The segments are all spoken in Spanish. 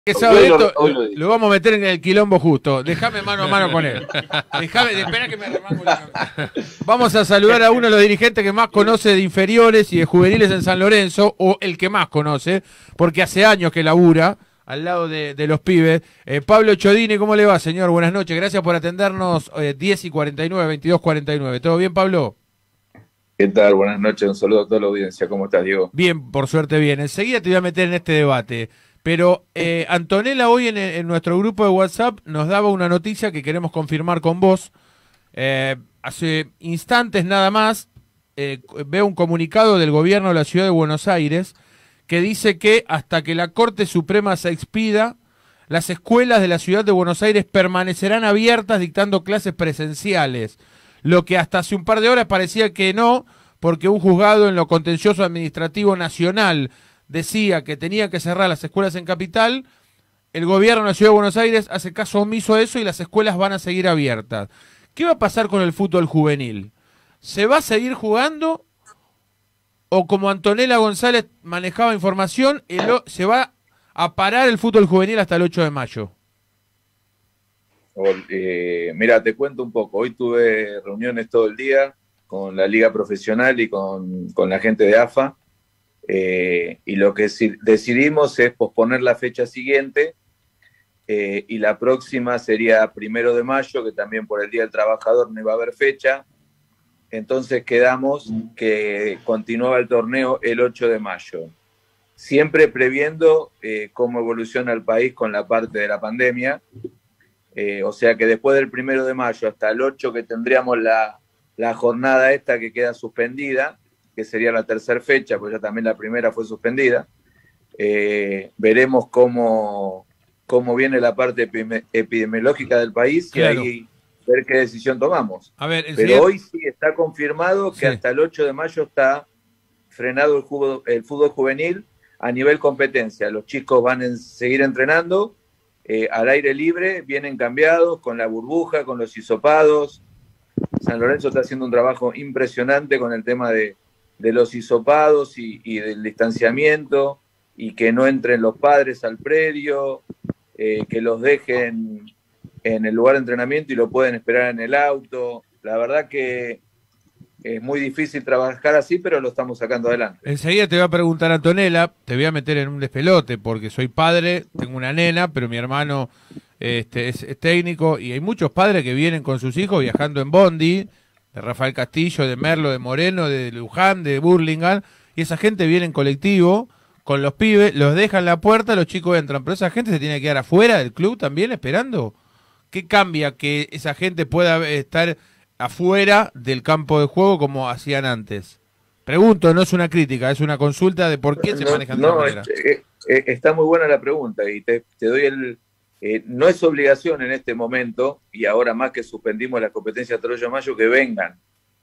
Que sabe esto, Hoy lo lo vamos a meter en el quilombo justo. Déjame mano a mano con él. Espera que me remango la... Vamos a saludar a uno de los dirigentes que más conoce de inferiores y de juveniles en San Lorenzo, o el que más conoce, porque hace años que labura al lado de los pibes. Pablo Chodini, ¿cómo le va, señor? Buenas noches. Gracias por atendernos 10:49, 22:49. ¿Todo bien, Pablo? ¿Qué tal? Buenas noches, un saludo a toda la audiencia. ¿Cómo estás, Diego? Bien, por suerte bien. Enseguida te voy a meter en este debate. Pero Antonella hoy en nuestro grupo de WhatsApp nos daba una noticia que queremos confirmar con vos. Hace instantes nada más veo un comunicado del gobierno de la Ciudad de Buenos Aires que dice que hasta que la Corte Suprema se expida, las escuelas de la Ciudad de Buenos Aires permanecerán abiertas dictando clases presenciales. Lo que hasta hace un par de horas parecía que no, porque un juzgado en lo contencioso administrativo nacional decía que tenía que cerrar las escuelas en Capital. El gobierno de la Ciudad de Buenos Aires hace caso omiso a eso y las escuelas van a seguir abiertas. ¿Qué va a pasar con el fútbol juvenil? ¿Se va a seguir jugando o, como Antonella González manejaba información, se va a parar el fútbol juvenil hasta el 8 de mayo? Mira, te cuento un poco. Hoy tuve reuniones todo el día con la liga profesional y con la gente de AFA. Y lo que decidimos es posponer la fecha siguiente y la próxima sería 1 de mayo, que también por el Día del Trabajador no iba a haber fecha. Entonces quedamos que continuaba el torneo el 8 de mayo, siempre previendo cómo evoluciona el país con la parte de la pandemia. O sea que después del 1 de mayo hasta el 8, que tendríamos la jornada esta que queda suspendida, que sería la tercera fecha, pues ya también la primera fue suspendida. Veremos cómo viene la parte epidemiológica del país, claro, y ahí ver qué decisión tomamos. A ver, pero hoy sí está confirmado que sí, hasta el 8 de mayo está frenado el fútbol juvenil a nivel competencia. Los chicos van a seguir entrenando al aire libre, vienen cambiados, con la burbuja, con los hisopados. San Lorenzo está haciendo un trabajo impresionante con el tema de los hisopados y del distanciamiento, y que no entren los padres al predio, que los dejen en el lugar de entrenamiento y lo pueden esperar en el auto. La verdad que es muy difícil trabajar así, pero lo estamos sacando adelante. Enseguida te voy a preguntar, Antonella, te voy a meter en un despelote, porque soy padre, tengo una nena, pero mi hermano es técnico, y hay muchos padres que vienen con sus hijos viajando en bondi, de Rafael Castillo, de Merlo, de Moreno, de Luján, de Burlingame, y esa gente viene en colectivo con los pibes, los dejan en la puerta, los chicos entran, pero esa gente se tiene que quedar afuera del club también esperando. ¿Qué cambia que esa gente pueda estar afuera del campo de juego como hacían antes? Pregunto, no es una crítica, es una consulta de por qué se manejan de esa manera. Está muy buena la pregunta y te doy no es obligación en este momento, y ahora más que suspendimos la competencia de 8 de mayo, que vengan.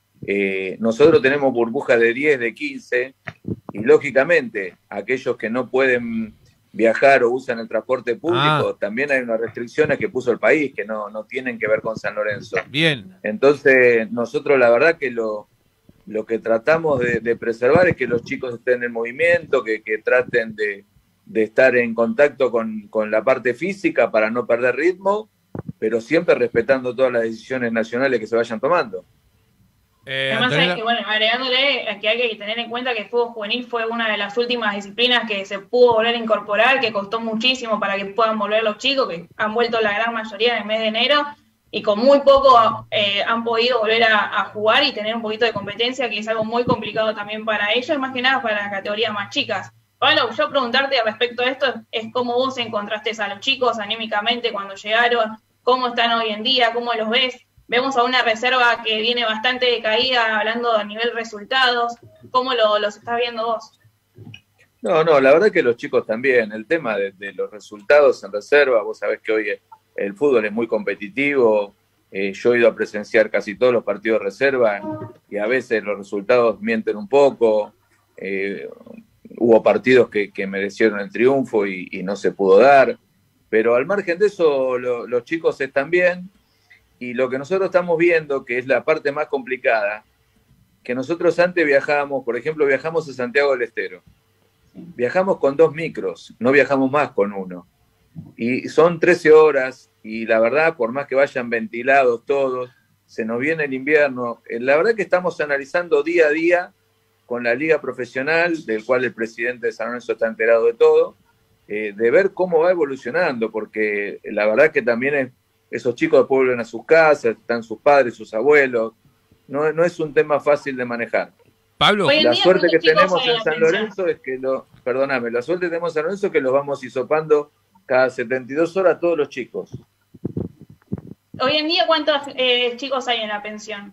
Nosotros tenemos burbujas de 10, de 15, y lógicamente aquellos que no pueden viajar o usan el transporte público, también hay unas restricciones que puso el país que no tienen que ver con San Lorenzo. Bien. Entonces nosotros la verdad que lo que tratamos de preservar es que los chicos estén en movimiento, que traten de estar en contacto con la parte física para no perder ritmo, pero siempre respetando todas las decisiones nacionales que se vayan tomando. Además, es que, bueno, agregándole que hay que tener en cuenta que el fútbol juvenil fue una de las últimas disciplinas que se pudo volver a incorporar, que costó muchísimo para que puedan volver los chicos, que han vuelto la gran mayoría en el mes de enero, y con muy poco han podido volver a jugar y tener un poquito de competencia, que es algo muy complicado también para ellos, y más que nada para las categorías más chicas. Pablo, yo preguntarte respecto a esto es cómo vos encontraste a los chicos anímicamente cuando llegaron, cómo están hoy en día, cómo los ves. Vemos a una reserva que viene bastante decaída, hablando a nivel resultados. ¿Cómo los estás viendo vos? No, la verdad que los chicos también. El tema de los resultados en reserva, vos sabés que hoy el fútbol es muy competitivo. Yo he ido a presenciar casi todos los partidos de reserva y a veces los resultados mienten un poco. Hubo partidos que merecieron el triunfo y no se pudo dar. Pero al margen de eso, los chicos están bien. Y lo que nosotros estamos viendo, que es la parte más complicada, que nosotros antes viajábamos, por ejemplo, viajamos a Santiago del Estero. Viajamos con 2 micros, no viajamos más con 1. Y son 13 horas y la verdad, por más que vayan ventilados todos, se nos viene el invierno. La verdad que estamos analizando día a día con la liga profesional, del cual el presidente de San Lorenzo está enterado de todo, de ver cómo va evolucionando, porque la verdad que también esos chicos después vuelven a sus casas, están sus padres, sus abuelos, no es un tema fácil de manejar. Pablo, la suerte que tenemos en San Lorenzo es que la suerte que tenemos en San Lorenzo es que los vamos hisopando cada 72 horas todos los chicos. Hoy en día, ¿cuántos chicos hay en la pensión?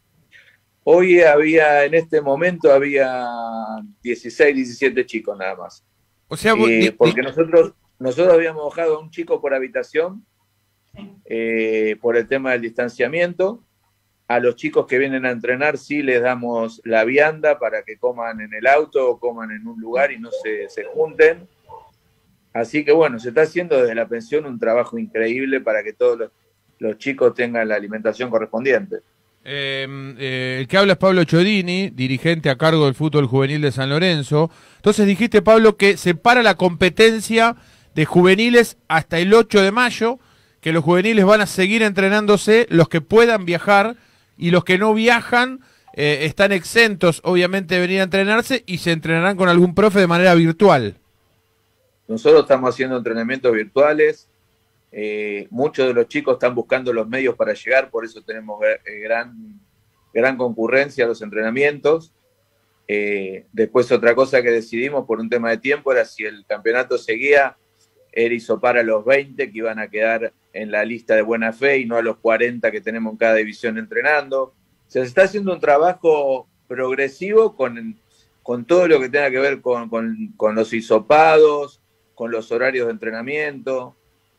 Hoy en este momento había 16, 17 chicos nada más. O sea, porque nosotros habíamos bajado a un chico por habitación, por el tema del distanciamiento. A los chicos que vienen a entrenar sí les damos la vianda para que coman en el auto o coman en un lugar y no se junten. Así que bueno, se está haciendo desde la pensión un trabajo increíble para que todos los chicos tengan la alimentación correspondiente. El que habla es Pablo Chodini, dirigente a cargo del fútbol juvenil de San Lorenzo. Entonces dijiste, Pablo, que se para la competencia de juveniles hasta el 8 de mayo, que los juveniles van a seguir entrenándose, los que puedan viajar, y los que no viajan están exentos, obviamente, de venir a entrenarse y se entrenarán con algún profe de manera virtual. Nosotros estamos haciendo entrenamientos virtuales. Muchos de los chicos están buscando los medios para llegar, por eso tenemos gran concurrencia a los entrenamientos. Después otra cosa que decidimos por un tema de tiempo era si el campeonato seguía, era hisopar a los 20 que iban a quedar en la lista de buena fe y no a los 40 que tenemos en cada división entrenando. O sea, se está haciendo un trabajo progresivo con todo lo que tenga que ver con los hisopados, con los horarios de entrenamiento.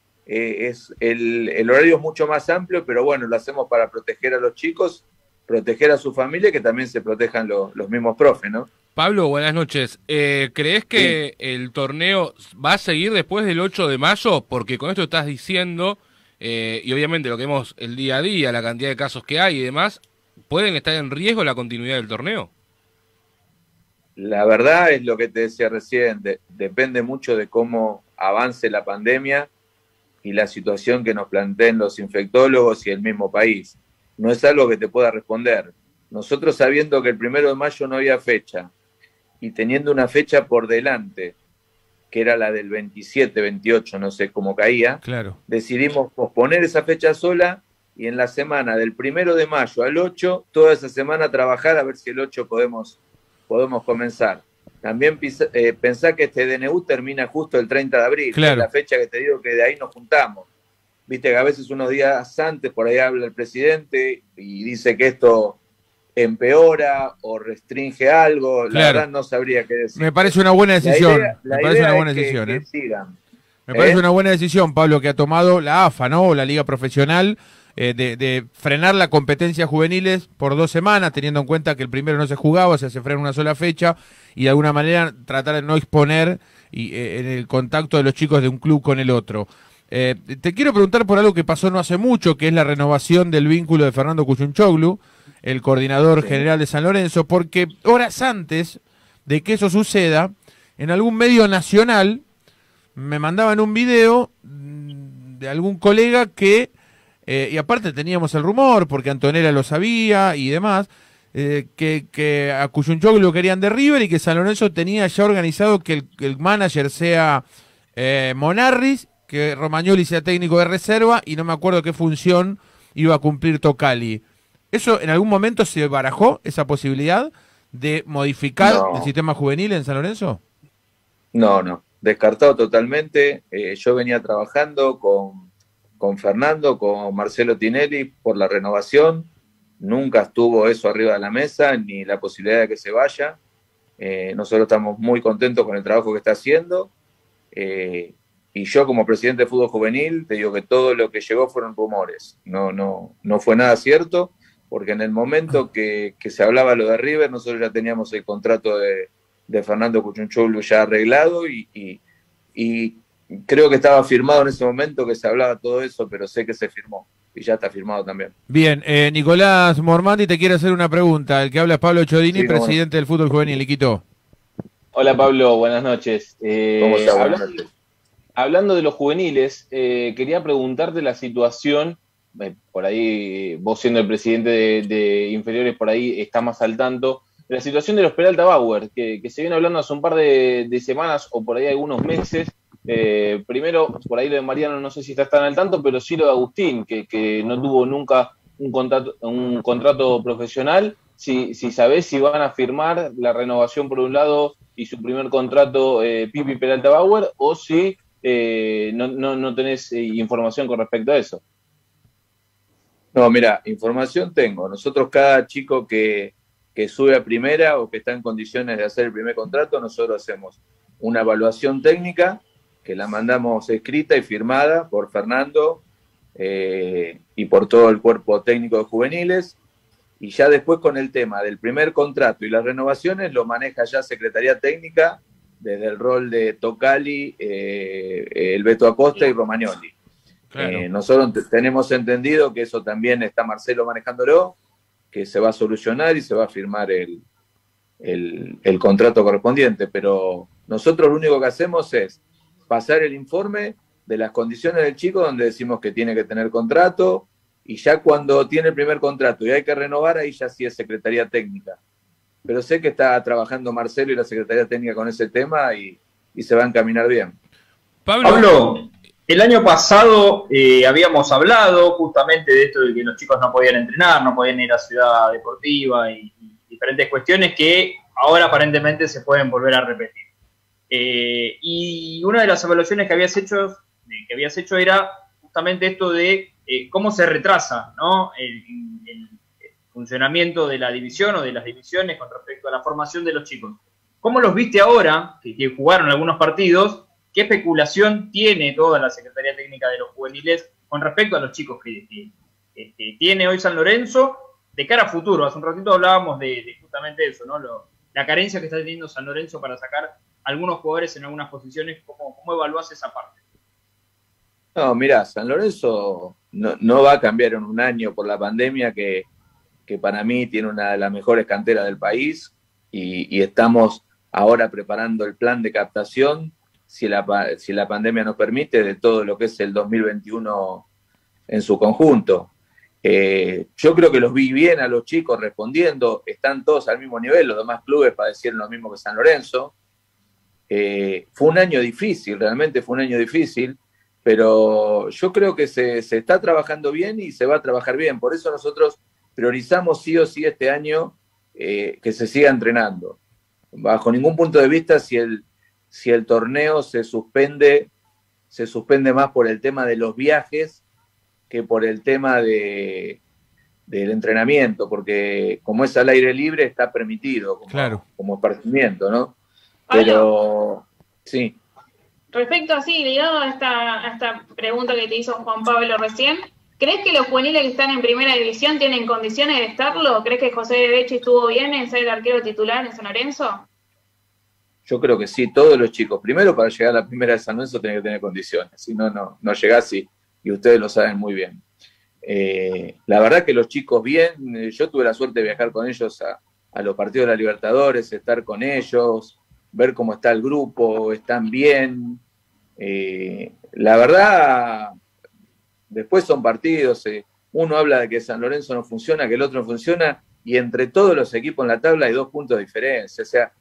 El horario es mucho más amplio, pero bueno, lo hacemos para proteger a los chicos, proteger a su familia y que también se protejan los mismos profes, ¿no? Pablo, buenas noches. ¿Crees que el torneo va a seguir después del 8 de mayo? Porque con esto estás diciendo, y obviamente lo que vemos el día a día, la cantidad de casos que hay y demás, ¿pueden estar en riesgo la continuidad del torneo? La verdad es lo que te decía recién, depende mucho de cómo avance la pandemia y la situación que nos planteen los infectólogos y el mismo país. No es algo que te pueda responder. Nosotros, sabiendo que el 1 de mayo no había fecha y teniendo una fecha por delante, que era la del 27, 28, no sé cómo caía, claro, decidimos posponer esa fecha sola y en la semana del 1 de mayo al 8, toda esa semana trabajar a ver si el 8 podemos comenzar. También pensá que este DNU termina justo el 30 de abril, claro, que es la fecha que te digo que de ahí nos juntamos. Viste que a veces unos días antes por ahí habla el presidente y dice que esto empeora o restringe algo, claro. La verdad no sabría qué decir. Me parece una buena decisión. Me parece una buena decisión, Pablo, que ha tomado la AFA, ¿no? O la Liga Profesional, de frenar la competencia juveniles por 2 semanas, teniendo en cuenta que el primero no se jugaba, o sea, se frena una sola fecha, y de alguna manera tratar de no exponer en el contacto de los chicos de un club con el otro. Te quiero preguntar por algo que pasó no hace mucho, que es la renovación del vínculo de Fernando Cuyunchoglu, el coordinador general de San Lorenzo, porque horas antes de que eso suceda, en algún medio nacional me mandaban un video de algún colega que, y aparte teníamos el rumor, porque Antonella lo sabía y demás, que a Cuyunchoglu lo querían de River y que San Lorenzo tenía ya organizado que el manager sea Monarris, que Romagnoli sea técnico de reserva y no me acuerdo qué función iba a cumplir Tocali. ¿Eso en algún momento se barajó, esa posibilidad de modificar el sistema juvenil en San Lorenzo? No, descartado totalmente. Yo venía trabajando con Fernando, con Marcelo Tinelli por la renovación. Nunca estuvo eso arriba de la mesa, ni la posibilidad de que se vaya. Nosotros estamos muy contentos con el trabajo que está haciendo. Y yo como presidente de fútbol juvenil te digo que todo lo que llegó fueron rumores. No fue nada cierto, porque en el momento que se hablaba lo de River, nosotros ya teníamos el contrato de Fernando Cuyunchoglu ya arreglado y creo que estaba firmado en ese momento que se hablaba todo eso, pero sé que se firmó y ya está firmado también. Bien, Nicolás Mormandi te quiere hacer una pregunta. El que habla es Pablo Chodini, presidente del fútbol juvenil. Liquito. Hola Pablo, buenas noches. ¿Cómo estás? Buenas noches. hablando de los juveniles, quería preguntarte la situación, por ahí vos siendo el presidente de inferiores, por ahí estás más al tanto, de la situación de los Peralta Bauer, que se viene hablando hace un par de semanas o por ahí algunos meses. Primero, por ahí lo de Mariano no sé si estás tan al tanto, pero sí lo de Agustín, que no tuvo nunca un contrato profesional. Si sabés si van a firmar la renovación por un lado y su primer contrato Pipi Peralta Bauer, o si no tenés información con respecto a eso. No, mira, información tengo. Nosotros cada chico que sube a primera o que está en condiciones de hacer el primer contrato, nosotros hacemos una evaluación técnica que la mandamos escrita y firmada por Fernando y por todo el cuerpo técnico de juveniles, y ya después con el tema del primer contrato y las renovaciones lo maneja ya Secretaría Técnica desde el rol de Tocali, el Beto Acosta y Romagnoli. Claro. Nosotros tenemos entendido que eso también está Marcelo manejándolo, que se va a solucionar y se va a firmar el contrato correspondiente, pero nosotros lo único que hacemos es pasar el informe de las condiciones del chico, donde decimos que tiene que tener contrato, y ya cuando tiene el primer contrato y hay que renovar, ahí ya sí es Secretaría Técnica. Pero sé que está trabajando Marcelo y la Secretaría Técnica con ese tema y se va a encaminar bien. Pablo, el año pasado habíamos hablado justamente de esto de que los chicos no podían entrenar, no podían ir a Ciudad Deportiva y diferentes cuestiones que ahora aparentemente se pueden volver a repetir. Y una de las evaluaciones que habías hecho era justamente esto de cómo se retrasa, ¿no?, el funcionamiento de la división o de las divisiones con respecto a la formación de los chicos. ¿Cómo los viste ahora, que jugaron algunos partidos? ¿Qué especulación tiene toda la Secretaría Técnica de los juveniles con respecto a los chicos que tiene hoy San Lorenzo de cara a futuro? Hace un ratito hablábamos de justamente eso, ¿no? La carencia que está teniendo San Lorenzo para sacar algunos jugadores en algunas posiciones. ¿Cómo evaluás esa parte? No, mirá, San Lorenzo no va a cambiar en un año por la pandemia, que para mí tiene una de las mejores canteras del país, y estamos ahora preparando el plan de captación, si la pandemia nos permite, de todo lo que es el 2021 en su conjunto. Yo creo que los vi bien a los chicos respondiendo, están todos al mismo nivel, los demás clubes padecieron lo mismo que San Lorenzo. Fue un año difícil, realmente fue un año difícil, pero yo creo que se está trabajando bien y se va a trabajar bien. Por eso nosotros priorizamos sí o sí este año que se siga entrenando. Bajo ningún punto de vista, si el torneo se suspende más por el tema de los viajes que por el tema del entrenamiento, porque como es al aire libre está permitido como esparcimiento, ¿no? Pero sí. Respecto así, ligado a esta pregunta que te hizo Juan Pablo recién, ¿crees que los juveniles que están en primera división tienen condiciones de estarlo? ¿Crees que José de Becci estuvo bien en ser el arquero titular en San Lorenzo? Yo creo que sí, todos los chicos. Primero, para llegar a la primera de San Lorenzo tienen que tener condiciones, si no llegás y ustedes lo saben muy bien. La verdad que los chicos bien, yo tuve la suerte de viajar con ellos a los partidos de la Libertadores, estar con ellos, ver cómo está el grupo, están bien. La verdad, después son partidos, uno habla de que San Lorenzo no funciona, que el otro no funciona, y entre todos los equipos en la tabla hay 2 puntos de diferencia. O sea,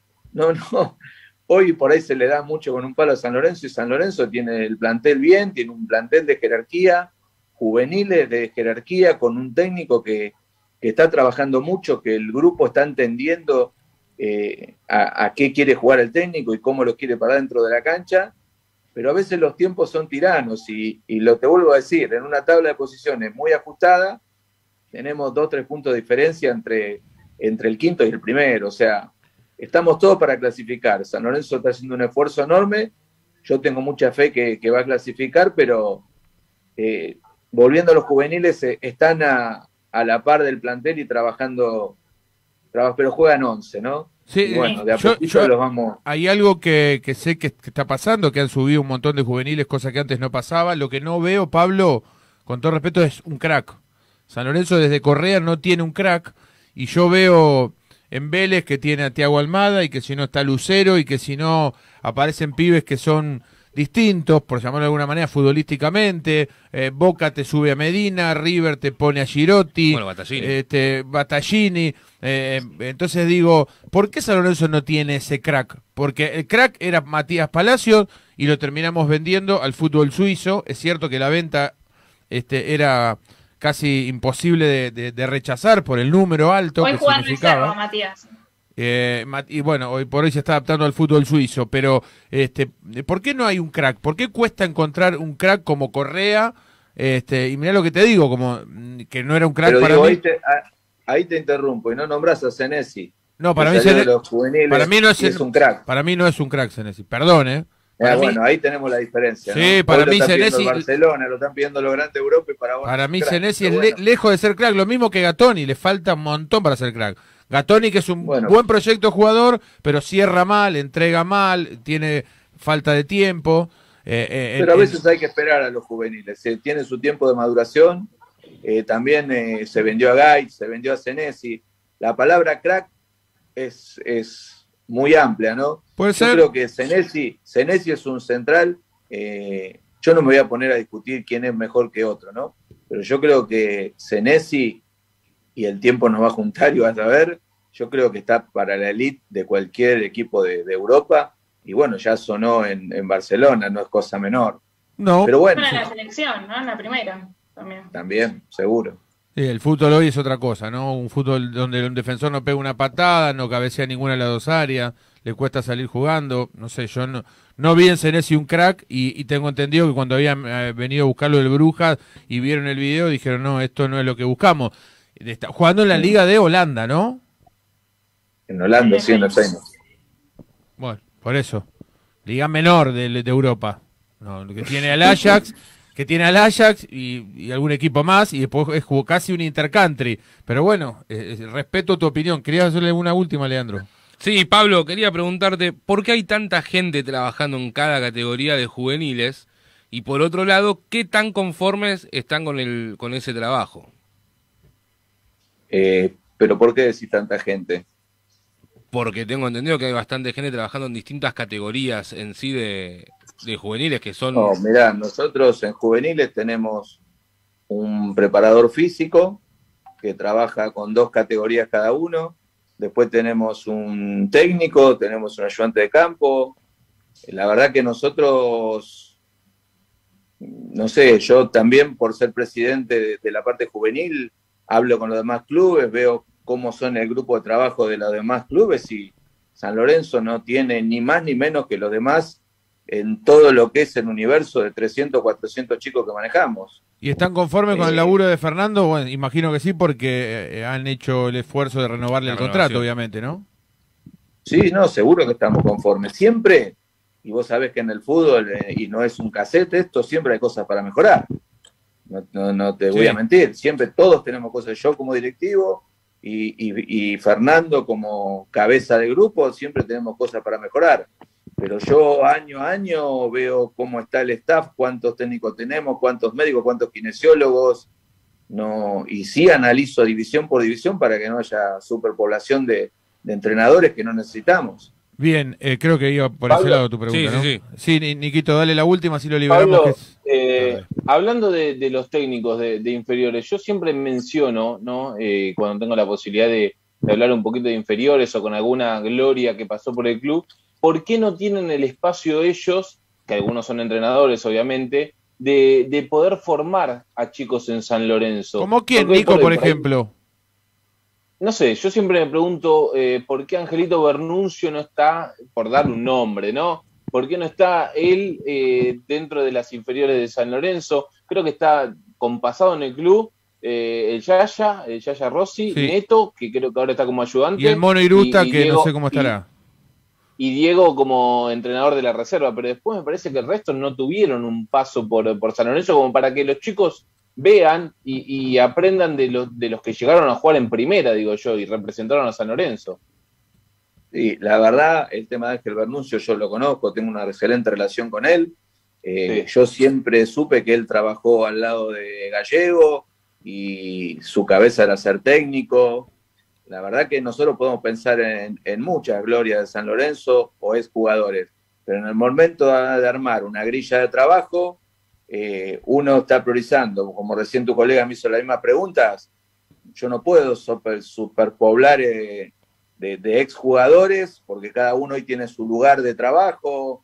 hoy por ahí se le da mucho con un palo a San Lorenzo, y San Lorenzo tiene el plantel bien, tiene un plantel de jerarquía, juveniles de jerarquía, con un técnico que está trabajando mucho, que el grupo está entendiendo a qué quiere jugar el técnico y cómo lo quiere para dentro de la cancha, pero a veces los tiempos son tiranos, y lo te vuelvo a decir, en una tabla de posiciones muy ajustada, tenemos 2 o 3 puntos de diferencia entre el quinto y el primero. O sea, estamos todos para clasificar. San Lorenzo está haciendo un esfuerzo enorme, yo tengo mucha fe que va a clasificar, pero volviendo a los juveniles, están a la par del plantel y trabajando, pero juegan 11, ¿no? Sí, y bueno, de a poquito los vamos. Hay algo que sé que está pasando, que han subido un montón de juveniles, cosa que antes no pasaba. Lo que no veo, Pablo, con todo respeto, es un crack. San Lorenzo desde Correa no tiene un crack, y yo veo en Vélez que tiene a Thiago Almada, y que si no está Lucero, y que si no aparecen pibes que son distintos, por llamarlo de alguna manera, futbolísticamente. Boca te sube a Medina, River te pone a Girotti, bueno, Battaglini. Entonces digo, ¿por qué San Lorenzo no tiene ese crack? Porque el crack era Matías Palacios y lo terminamos vendiendo al fútbol suizo. Es cierto que la venta era casi imposible de rechazar por el número alto hoy que juega significaba. Reserva, Matías. Y bueno, hoy por hoy se está adaptando al fútbol suizo, pero ¿por qué no hay un crack? ¿Por qué cuesta encontrar un crack como Correa? Y mirá lo que te digo, como que no era un crack pero para digo, mí. Ahí te interrumpo, y no nombras a Senesi. No, para mí, para mí no es un crack. Para mí no es un crack Senesi, perdón, bueno, ahí tenemos la diferencia. Sí, ¿no? para mí Senesi. Barcelona, lo están pidiendo los grandes de Europa y para mí Senesi es lejos de ser crack, lo mismo que Gatoni, le falta un montón para ser crack. Gatoni, que es un buen proyecto jugador, pero cierra mal, entrega mal, tiene falta de tiempo. Pero a veces hay que esperar a los juveniles. Tiene su tiempo de maduración. También se vendió a Gait, se vendió a Senesi. La palabra crack es muy amplia, ¿no? Puede ser. Yo creo que Senesi es un central. Yo no me voy a poner a discutir quién es mejor que otro, ¿no? Pero yo creo que Senesi, y el tiempo nos va a juntar y vas a ver, yo creo que está para la elite de cualquier equipo de Europa, y bueno, ya sonó en Barcelona, no es cosa menor. No. Pero bueno. En la selección, ¿no? En la primera también. También, seguro. Sí, el fútbol hoy es otra cosa, ¿no? Un fútbol donde un defensor no pega una patada, no cabecea ninguna de las dos áreas, le cuesta salir jugando, no sé, yo no vi en Senesi un crack y tengo entendido que cuando habían venido a buscarlo del Brujas y vieron el video dijeron, no, esto no es lo que buscamos. Está jugando en la Liga de Holanda, ¿no? En Holanda, sí, en el Feyenoord. Bueno, por eso. Liga menor de Europa. No, que tiene al Ajax, y algún equipo más, y después es casi un intercountry. Pero bueno, respeto tu opinión. ¿Querías hacerle una última, Leandro? Sí, Pablo, quería preguntarte, ¿por qué hay tanta gente trabajando en cada categoría de juveniles? Y por otro lado, ¿qué tan conformes están con ese trabajo? ¿Pero por qué decís tanta gente? Porque tengo entendido que hay bastante gente trabajando en distintas categorías en sí de juveniles que son... No, mirá, nosotros en juveniles tenemos un preparador físico que trabaja con 2 categorías cada uno, después tenemos un técnico, tenemos un ayudante de campo. La verdad que nosotros, no sé, yo también por ser presidente de la parte juvenil, hablo con los demás clubes, veo cómo son el grupo de trabajo de los demás clubes y San Lorenzo no tiene ni más ni menos que los demás en todo lo que es el universo de 300, 400 chicos que manejamos. ¿Y están conformes con el laburo de Fernando? Bueno, imagino que sí, porque han hecho el esfuerzo de renovarle el contrato, obviamente, ¿no? Sí, no, seguro que estamos conformes. Siempre, y vos sabés que en el fútbol, y no es un cassette esto, siempre hay cosas para mejorar. No te voy a mentir, siempre todos tenemos cosas. Yo como directivo y Fernando como cabeza de grupo, siempre tenemos cosas para mejorar. Pero yo año a año veo cómo está el staff, cuántos técnicos tenemos, cuántos médicos, cuántos kinesiólogos, y sí analizo división por división para que no haya superpoblación de entrenadores que no necesitamos. Bien, creo que iba por ese lado tu pregunta, ¿no? Sí, Niquito, dale la última, así lo liberamos. Pablo, hablando de los técnicos de inferiores, yo siempre menciono, ¿no? Cuando tengo la posibilidad de hablar un poquito de inferiores o con alguna gloria que pasó por el club, ¿por qué no tienen el espacio ellos, que algunos son entrenadores obviamente, de poder formar a chicos en San Lorenzo? ¿Cómo quién, Nico, por ejemplo? No sé, yo siempre me pregunto por qué Angelito Bernuncio no está, por darle un nombre, ¿no? ¿Por qué no está él dentro de las inferiores de San Lorenzo? Creo que está compasado en el club, el Yaya Rossi, sí. Neto, que creo que ahora está como ayudante. Y el Mono Irusta, que Diego, no sé cómo estará. Y Diego como entrenador de la reserva, pero después me parece que el resto no tuvieron un paso por San Lorenzo como para que los chicos vean y aprendan de los que llegaron a jugar en primera, digo yo, y representaron a San Lorenzo. Sí, la verdad, el tema de Ángel Bernuncio yo lo conozco, tengo una excelente relación con él. Sí. Yo siempre supe que él trabajó al lado de Gallego y su cabeza era ser técnico. La verdad que nosotros podemos pensar en muchas glorias de San Lorenzo o exjugadores. pero en el momento de armar una grilla de trabajo, uno está priorizando, como recién tu colega me hizo las mismas preguntas, yo no puedo superpoblar de exjugadores, porque cada uno hoy tiene su lugar de trabajo,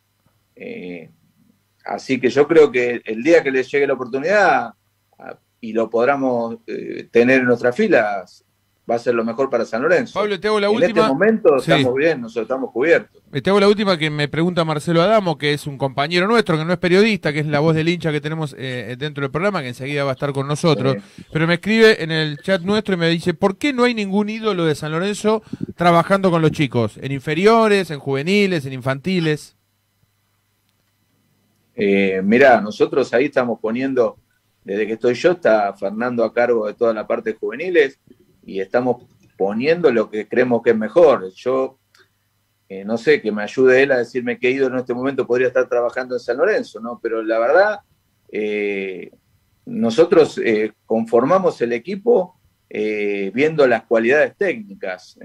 así que yo creo que el día que les llegue la oportunidad y lo podamos tener en nuestras filas, va a ser lo mejor para San Lorenzo. Pablo, te hago la última. En este momento estamos bien, nosotros estamos cubiertos. Te hago la última que me pregunta Marcelo Adamo, que es un compañero nuestro, que no es periodista, que es la voz del hincha que tenemos dentro del programa, que enseguida va a estar con nosotros, pero me escribe en el chat nuestro y me dice, ¿por qué no hay ningún ídolo de San Lorenzo trabajando con los chicos? ¿En inferiores, en juveniles, en infantiles? Mirá, nosotros ahí estamos poniendo, desde que estoy yo, está Fernando a cargo de toda la parte de juveniles, y estamos poniendo lo que creemos que es mejor. Yo no sé, que me ayude él a decirme qué ídolo en este momento podría estar trabajando en San Lorenzo, ¿no? Pero la verdad, nosotros conformamos el equipo viendo las cualidades técnicas,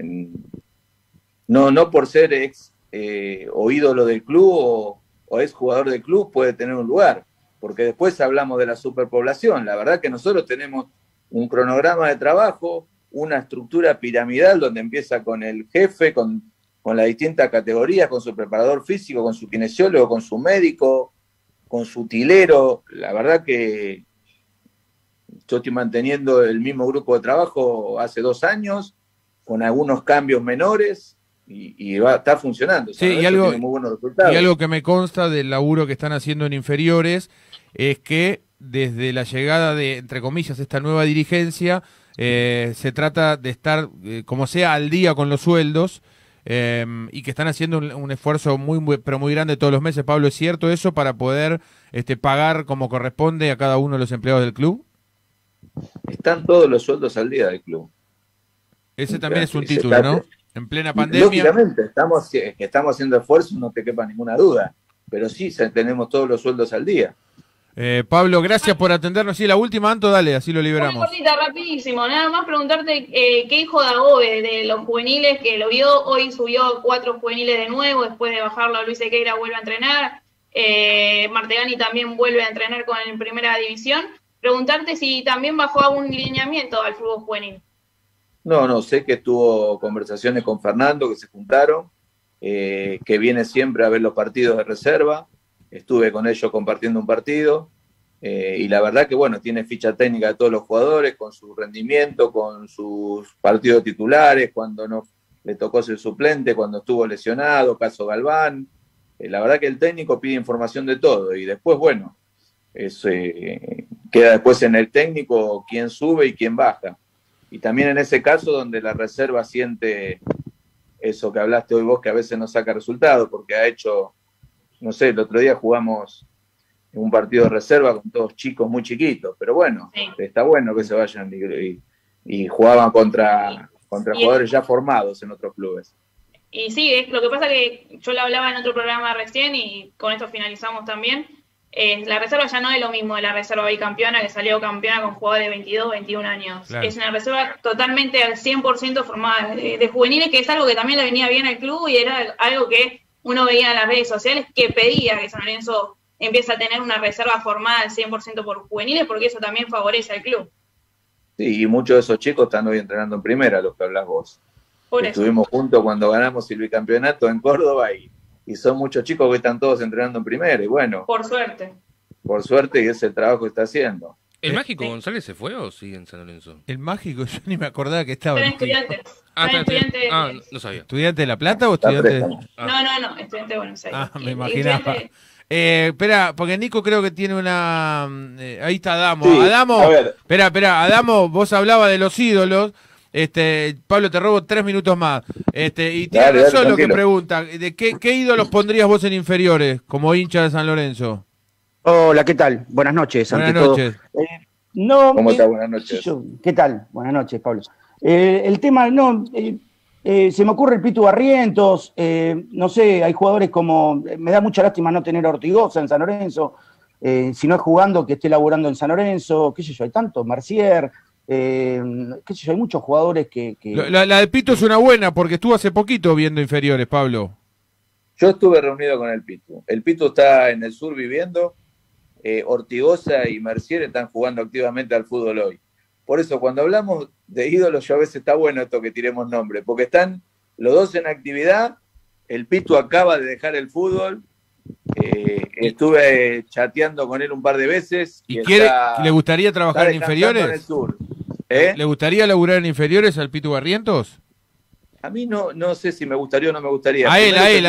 no por ser ex o ídolo del club o ex jugador del club puede tener un lugar, porque después hablamos de la superpoblación. La verdad que nosotros tenemos un cronograma de trabajo, una estructura piramidal donde empieza con el jefe, con las distintas categorías, con su preparador físico, con su kinesiólogo, con su médico, con su utilero. La verdad que yo estoy manteniendo el mismo grupo de trabajo hace 2 años, con algunos cambios menores, y va a estar funcionando. Sí, y algo, tiene muy buenos resultados. Y algo que me consta del laburo que están haciendo en inferiores es que desde la llegada de, entre comillas, esta nueva dirigencia, se trata de estar, como sea, al día con los sueldos, y que están haciendo un esfuerzo pero muy grande todos los meses. Pablo, ¿es cierto eso para poder pagar como corresponde a cada uno de los empleados del club? Están todos los sueldos al día del club. Ese también es un título, ¿no? En plena pandemia. Lógicamente, estamos haciendo esfuerzos, no te quepa ninguna duda, pero sí tenemos todos los sueldos al día. Pablo, gracias por atendernos. Sí, la última, Anto, dale, así lo liberamos. Muy cortita, rapidísimo. Nada más preguntarte qué hijo de Agobe de los juveniles que lo vio. Hoy subió 4 juveniles de nuevo, después de bajarlo a Luis Sequeira vuelve a entrenar. Martegani también vuelve a entrenar con en primera división. Preguntarte si también bajó algún lineamiento al fútbol juvenil. No, sé que tuvo conversaciones con Fernando, que se juntaron, que viene siempre a ver los partidos de reserva. Estuve con ellos compartiendo un partido, y la verdad que, bueno, tiene ficha técnica de todos los jugadores, con su rendimiento, con sus partidos titulares, cuando no le tocó ser suplente, cuando estuvo lesionado, caso Galván. La verdad que el técnico pide información de todo, y después, bueno, queda después en el técnico quién sube y quién baja. Y también en ese caso donde la reserva siente eso que hablaste hoy vos, que a veces no saca resultados, porque ha hecho, no sé, el otro día jugamos en un partido de reserva con todos chicos muy chiquitos, pero bueno, sí, está bueno que se vayan y jugaban contra jugadores ya formados en otros clubes. Y sí, es lo que pasa que yo lo hablaba en otro programa recién y con esto finalizamos también. La reserva ya no es lo mismo de la reserva bicampeona, que salió campeona con jugadores de 22, 21 años. Claro. Es una reserva totalmente al 100% formada de juveniles, que es algo que también le venía bien al club y era algo que uno veía en las redes sociales que pedía que San Lorenzo empiece a tener una reserva formada al 100% por juveniles, porque eso también favorece al club. Sí, y muchos de esos chicos están hoy entrenando en primera, los que hablas vos. Estuvimos juntos cuando ganamos el bicampeonato en Córdoba y son muchos chicos que están todos entrenando en primera, y bueno. Por suerte. Por suerte, y es el trabajo que está haciendo. ¿El Mágico González se fue o sigue en San Lorenzo? El Mágico, yo ni me acordaba que estaba. Está en Estudiantes. No sabía. ¿Estudiante de La Plata o estudiante de...? No, estudiante de Buenos Aires. Me imaginaba. Espera, porque Nico creo que tiene una... ahí está Adamo. Sí, Adamo, espera, Adamo, vos hablabas de los ídolos. Pablo, te robo 3 minutos más. Y tiene razón lo que pregunta. ¿De qué ídolos pondrías vos en inferiores como hincha de San Lorenzo? Hola, ¿qué tal? Buenas noches. Buenas noches. ¿Cómo estás? Buenas noches. ¿Qué tal? Buenas noches, Pablo. El tema, se me ocurre el Pitu Barrientos, no sé, hay jugadores como, me da mucha lástima no tener a Ortigoza en San Lorenzo, si no es jugando, que esté laburando en San Lorenzo, qué sé yo, hay tantos, Mercier, qué sé yo, hay muchos jugadores que... La de Pito es una buena, porque estuvo hace poquito viendo inferiores, Pablo. Yo estuve reunido con el Pitu. El Pitu está en el sur viviendo. Ortigosa y Mercier están jugando activamente al fútbol hoy. Por eso, cuando hablamos de ídolos, yo a veces está bueno esto que tiremos nombre, porque están los dos en actividad. El Pitu acaba de dejar el fútbol. Estuve chateando con él un par de veces. ¿Y le gustaría trabajar en inferiores? En el sur. ¿Le gustaría laburar en inferiores al Pitu Barrientos? A mí no sé si me gustaría o no me gustaría. A él.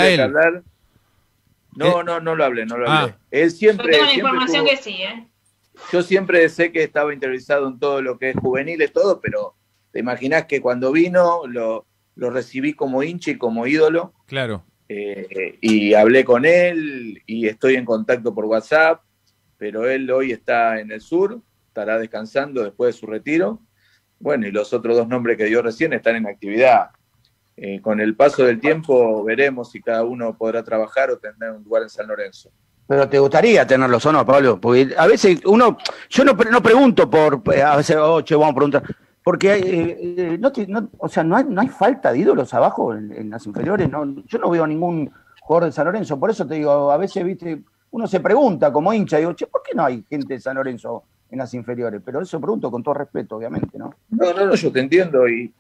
No lo hablé. Él siempre... Yo tengo la información que sí, Yo siempre sé que estaba interesado en todo lo que es juveniles, todo, pero te imaginás que cuando vino lo recibí como hincha y como ídolo. Claro. Y hablé con él y estoy en contacto por WhatsApp, pero él hoy está en el sur, estará descansando después de su retiro. Bueno, y los otros dos nombres que dio recién están en actividad. Con el paso del tiempo veremos si cada uno podrá trabajar o tendrá un lugar en San Lorenzo. Pero te gustaría tenerlos o no, Pablo, porque a veces yo no pregunto a veces, vamos a preguntar, porque no hay falta de ídolos abajo en las inferiores, yo no veo ningún jugador de San Lorenzo, por eso te digo, a veces, viste, uno se pregunta como hincha, digo, ¿por qué no hay gente de San Lorenzo en las inferiores? Pero eso pregunto con todo respeto, obviamente, ¿no? No, yo te entiendo y...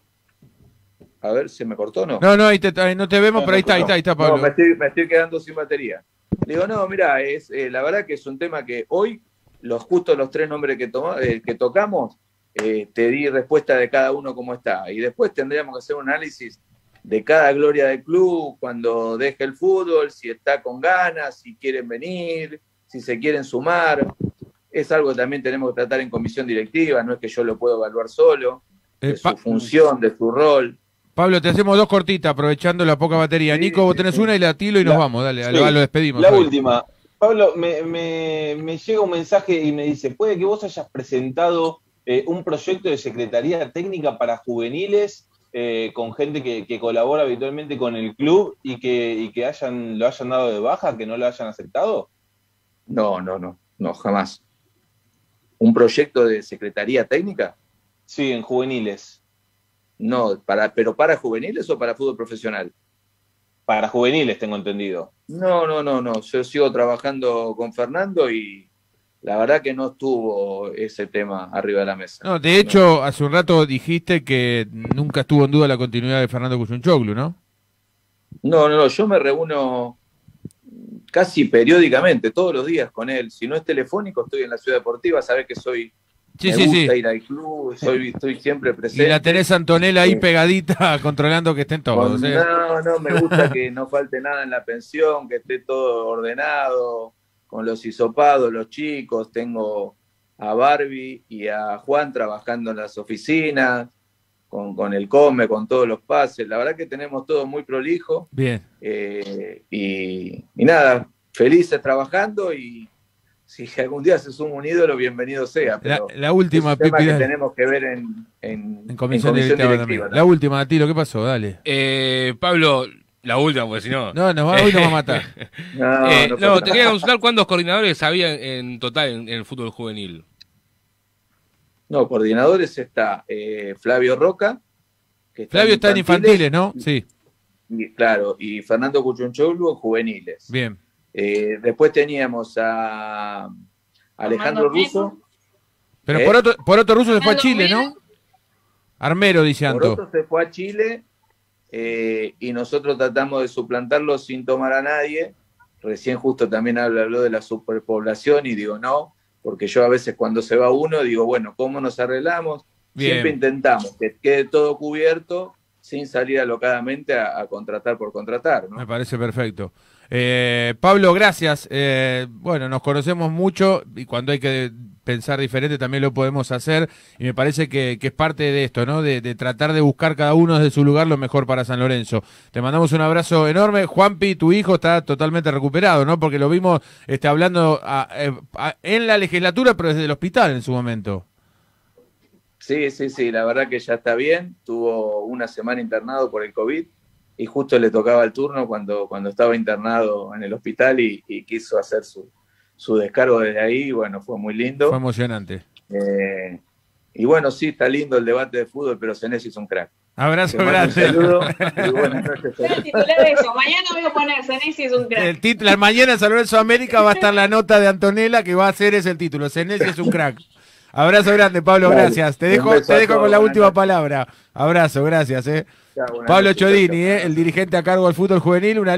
A ver, ¿se me cortó o no? No, ahí no te vemos, pero ahí está, Pablo. No, me estoy quedando sin batería. Digo, no, mira, la verdad que es un tema que hoy, justo los tres nombres que tocamos, te di respuesta de cada uno cómo está. Y después tendríamos que hacer un análisis de cada gloria del club, cuando deje el fútbol, si está con ganas, si quieren venir, si se quieren sumar. Es algo que también tenemos que tratar en comisión directiva, no es que yo lo puedo evaluar solo, de su función, de su rol. Pablo, te hacemos dos cortitas, aprovechando la poca batería. Sí, Nico, vos tenés una y la Tilo y nos vamos, dale, sí. Lo despedimos. La última. Pablo, me llega un mensaje y me dice, puede que vos hayas presentado un proyecto de secretaría técnica para juveniles con gente que colabora habitualmente con el club y que lo hayan dado de baja, que no lo hayan aceptado. No, jamás. ¿Un proyecto de secretaría técnica? Sí, en juveniles. No, ¿pero para juveniles o para fútbol profesional? Para juveniles, tengo entendido. No. Yo sigo trabajando con Fernando y la verdad que no estuvo ese tema arriba de la mesa. No, de hecho, hace un rato dijiste que nunca estuvo en duda la continuidad de Fernando Cuyunchoglu, ¿no? No, yo me reúno casi periódicamente, todos los días con él. Si no es telefónico, estoy en la Ciudad Deportiva, sabés que soy... Me gusta ir al club, estoy siempre presente. Y la tenés Antonella ahí pegadita, controlando que estén todos. No, me gusta que no falte nada en la pensión, que esté todo ordenado, con los hisopados, los chicos. Tengo a Barbie y a Juan trabajando en las oficinas, con el come, con todos los pases. La verdad que tenemos todo muy prolijo. Bien. Y nada, felices trabajando y... Si algún día se suma un ídolo, bienvenido sea. Pero la última, es un tema que tenemos que ver en comisión directiva. La última, Tilo, ¿qué pasó? Dale. Pablo, la última, porque si no... No, hoy nos va a matar. No, te quería consultar cuántos coordinadores había en total en el fútbol juvenil. No, coordinadores está Flavio Roca. Que Flavio está en infantiles, ¿no? Sí. Claro, y Fernando Cuyunchoglu en juveniles. Bien. Después teníamos a Alejandro Russo. Pero por otro Russo se fue a Chile, ¿no? Armero, dice Anto. Por otro se fue a Chile y nosotros tratamos de suplantarlo sin tomar a nadie. Recién justo también habló de la superpoblación y digo no, porque yo a veces cuando se va uno digo, bueno, ¿cómo nos arreglamos? Bien. Siempre intentamos que quede todo cubierto sin salir alocadamente a contratar por contratar, ¿no? Me parece perfecto. Pablo, gracias. Bueno, nos conocemos mucho y cuando hay que pensar diferente también lo podemos hacer y me parece que es parte de esto, ¿no? De tratar de buscar cada uno desde su lugar lo mejor para San Lorenzo. Te mandamos un abrazo enorme. Juanpi, tu hijo está totalmente recuperado, ¿no? Porque lo vimos hablando en la legislatura, pero desde el hospital en su momento. Sí, la verdad que ya está bien. Tuvo una semana internado por el COVID. Y justo le tocaba el turno cuando estaba internado en el hospital y quiso hacer su descargo desde ahí. Y bueno, fue muy lindo. Fue emocionante. Y bueno, sí, está lindo el debate de fútbol, pero Senesi es un crack. Abrazo grande. Saludo y buenas noches. El titular de eso. Mañana voy a poner Senesi es un crack. El título, mañana en San Lorenzo América va a estar la nota de Antonella que va a ser ese el título. Senesi es un crack. Abrazo grande, Pablo, Dale. Gracias. Te dejo con la última palabra. Abrazo, gracias. Chao, Pablo noches, Chodini, chao. el dirigente a cargo del fútbol juvenil.